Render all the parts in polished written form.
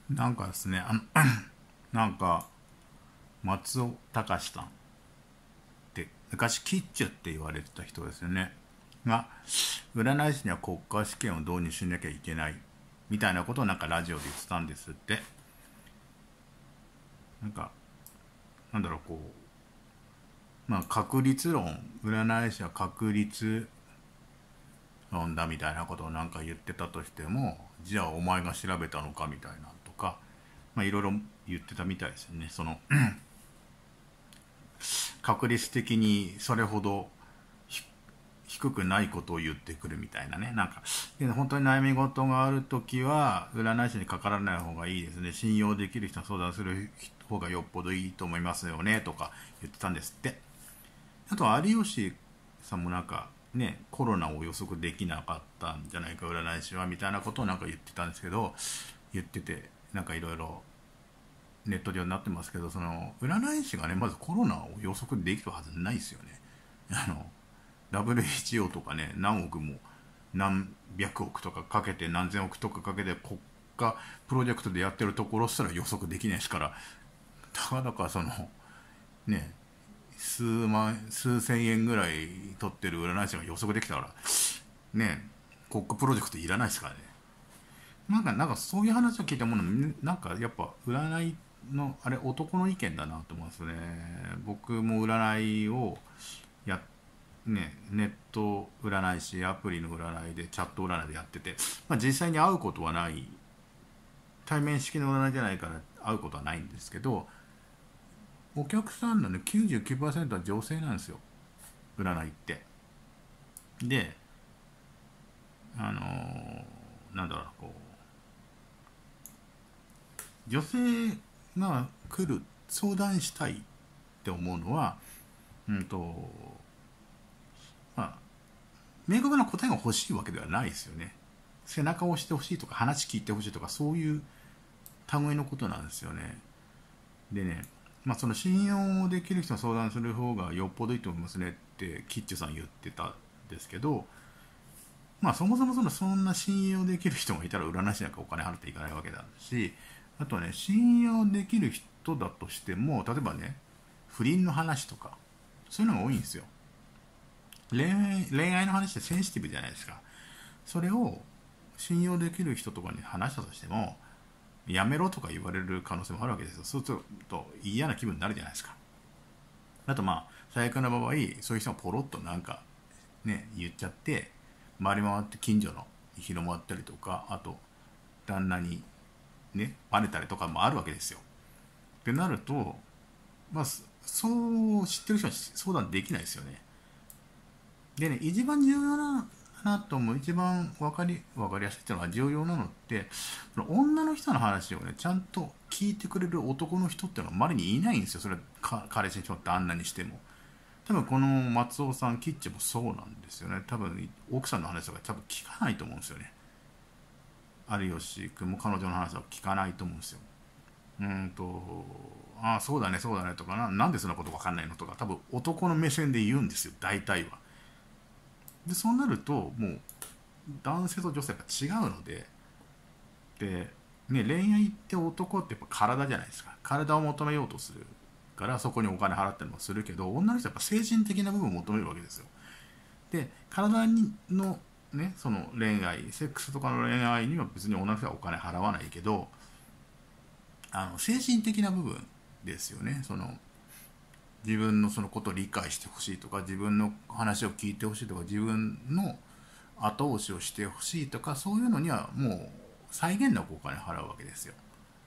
なんかですね、なんか、松尾隆さんって昔キッチュって言われてた人ですよね。が、占い師には国家試験を導入しなきゃいけないみたいなことをなんかラジオで言ってたんですって。なんか、なんだろう、こう、まあ確率論、占い師は確率論だみたいなことをなんか言ってたとしても、じゃあお前が調べたのかみたいなとか、まあいろいろ言ってたみたいですよね。その確率的にそれほど低くないことを言ってくるみたいなね。なんか、本当に悩み事があるときは、占い師にかからない方がいいですね。信用できる人に相談する方がよっぽどいいと思いますよね、とか言ってたんですって。あと、有吉さんもなんか、ね、コロナを予測できなかったんじゃないか、占い師は、みたいなことをなんか言ってたんですけど、言ってて、なんかいろいろネット上になってますけど、その、占い師がね、まずコロナを予測できるはずないですよね。WHO とかね、何億も何百億とかかけて何千億とかかけて国家プロジェクトでやってるところすら予測できないですから、たかだかそのね、数万数千円ぐらい取ってる占い師が予測できたからね、国家プロジェクトいらないですからね。なんかそういう話を聞いたもの、なんかやっぱ占いのあれ男の意見だなと思うんですよね。僕も占いをやネット占い師アプリの占いでチャット占いでやってて、まあ、実際に会うことはない、対面式の占いじゃないから会うことはないんですけど、お客さんのね99%は女性なんですよ、占いって。で、なんだろう、こう女性が来る相談したいって思うのは、うんとまあ明確な答えが欲しいわけではないですよね。背中を押してほしいとか話聞いてほしいとか、そういう類のことなんですよね。でね、まあ、その信用できる人に相談する方がよっぽどいいと思いますねってキッチュさん言ってたんですけど、まあそもそもそんな信用できる人がいたら占い師なんかお金払っていかないわけだし、あとはね、信用できる人だとしても、例えばね、不倫の話とか、そういうのが多いんですよ。恋愛の話ってセンシティブじゃないですか。それを信用できる人とかに話したとしても、やめろとか言われる可能性もあるわけですよ。そうすると嫌な気分になるじゃないですか。あとまあ最悪な場合、そういう人がポロッとなんかね言っちゃって回り回って近所の広まったりとか、あと旦那にねバレたりとかもあるわけですよ。ってなると、まあそう知ってる人に相談できないですよね。でね、一番重要なと思う、一番わかりやすいっていうのが重要なのって、その女の人の話をね、ちゃんと聞いてくれる男の人っていうのはまれにいないんですよ。それは彼氏にしても旦那にしても。多分この松尾さん、キッチンもそうなんですよね。多分奥さんの話とか多分聞かないと思うんですよね。有吉君も彼女の話は聞かないと思うんですよ。ああ、そうだね、そうだねとかなんでそんなことわかんないのとか、多分男の目線で言うんですよ、大体は。でそうなるともう男性と女性が違うので、ね、恋愛って男ってやっぱ体じゃないですか。体を求めようとするからそこにお金払ったりもするけど、女の人はやっぱ精神的な部分を求めるわけですよ。で体のね、その恋愛セックスとかの恋愛には別に女の人はお金払わないけど、精神的な部分ですよね。その自分のそのことを理解してほしいとか、自分の話を聞いてほしいとか、自分の後押しをしてほしいとか、そういうのにはもう際限なくお金払うわけですよ。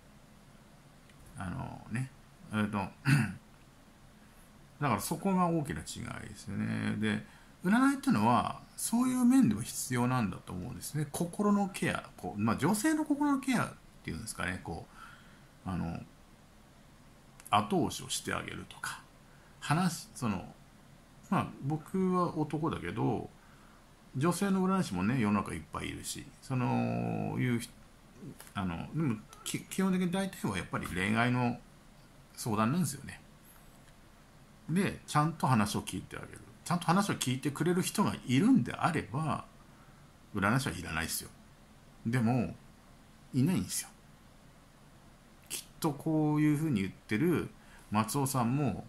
ねだからそこが大きな違いですよね。で占いっていうのはそういう面でも必要なんだと思うんですね。心のケア、まあ、女性の心のケアっていうんですかね、後押しをしてあげるとか、まあ僕は男だけど女性の占い師もね世の中いっぱいいるし、いうでも基本的に大体はやっぱり恋愛の相談なんですよね。でちゃんと話を聞いてあげる、ちゃんと話を聞いてくれる人がいるんであれば占い師はいらないですよ。でもいないんですよ。 とこういうふうに言ってる松尾さんも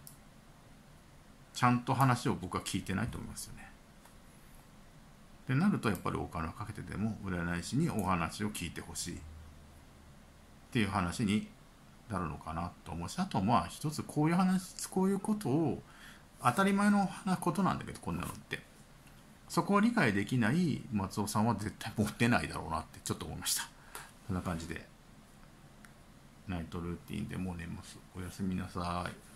ちゃんと話を僕は聞いてないと思いますよね。ってなるとやっぱりお金をかけてでも占い師にお話を聞いてほしいっていう話になるのかなと思うし、あとまあ一つこういうことを当たり前のことなんだけど、こんなのってそこを理解できない松尾さんは絶対持ってないだろうなってちょっと思いました。こんな感じでナイトルーティンでもう寝ます。おやすみなさい。